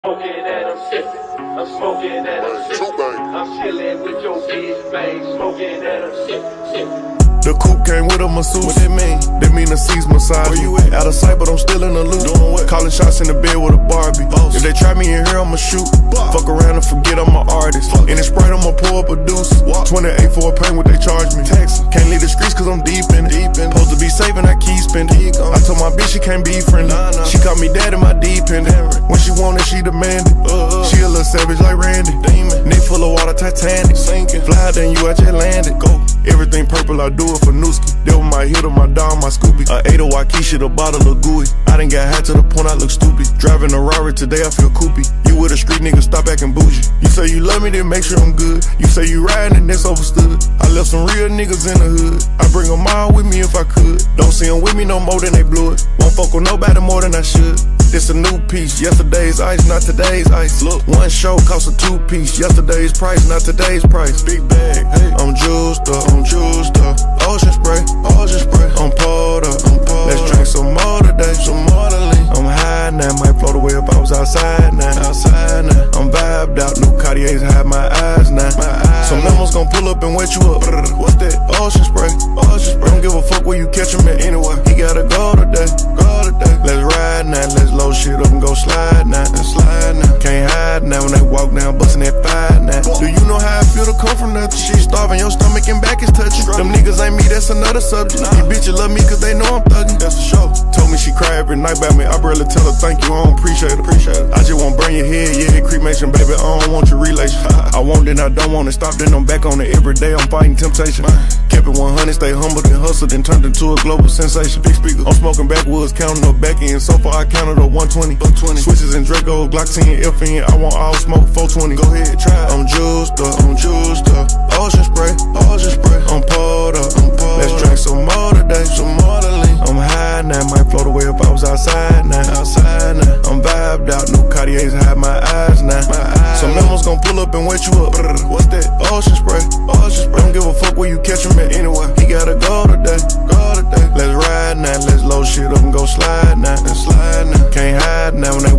Smokin and I'm sippin', I'm smoking and I'm sippin', I'm chillin with your bitch, man, smoking and I'm sippin'. The coupe came with a masseuse. What that mean? That mean the seats massage. Where you at? Out of sight, but I'm still in the loop. Doing what? Calling shots in the bed with a Barbie. Boss. If they try me in here, I'ma shoot. Boss. Fuck around and forget I'm an artist. In the Sprite, I'ma pour up a deuce. Wock. 28 for a paint, what they charge me. Taxin. Can't leave the streets cause I'm deep in it. Supposed to be saving, I keep spending. I told my bitch she can't be friendly. Nah. She called me dad in my deep end. When she wanted, she demanded. She a little savage like Randy. Demon. Neck full of water, Titanic. Sinking. Fly then you out just landed. Go. Everything purple, I do it for Nooski. That was my hitter, my dog, my Scooby. A 8 of Waukesha, a bottle of gooey. I done got high to the point I look stupid. Driving a Rari today, I feel coopy. You with a street nigga, stop acting bougie. You say you love me, then make sure I'm good. You say you riding, and that's overstood. I left some real niggas in the hood. I bring them all with me if I could. Don't see them with me no more than they blew it. Won't fuck with nobody more than I should. This a new piece, yesterday's ice, not today's ice. Look, one show cost a 2-piece. Yesterday's price, not today's price. Big bag, hey. I'm juiced up, Ocean spray, I'm poured up, Let's drink some more today, some more to lean. I'm high now, might float away if I was outside now. I'm vibed out, new Cartiers hide my eyes now. Some lemons gon' pull up and wet you up. What's that? Ocean spray. Don't give a fuck where you catch him at anyway. He gotta go today. Let's ride now, let's load shit up and go slide now. Can't hide now when they walk down, bustin' that fire now. Do you know how I feel to come from nothing? She starving, your stomach and back is touching. Them niggas ain't me, that's another subject. These bitches love me cause they know I'm thuggin'. That's for sure. Told me she cry every night about me. I barely tell her thank you, I don't appreciate it. I just won't burn your head, yeah, cremation, baby. I don't want your relation. I want it, I don't want it. Stop, then I'm back on it every day. I'm fighting temptation. Kept it 100, stay humble, then hustled, then turned into a global sensation. Big speaker. I'm smoking backwoods, counting up back end. So far I counted up 120. Switches and Draco, Glock 10, FN. I want all smoke 420. Go ahead, try. I'm juiced up. Ocean spray. I'm poured up. Let's drink some more today, some more to lean. I'm high now, might float away if I was outside now. I'm vibed out, new Cartiers hide my eyes now. Some lemons gon' pull up and wet you up. What's that? Ocean spray. Don't give a fuck where you catch him at anyway. He gotta go today. Let's ride now, let's load shit up and go slide now. Can't hide now when they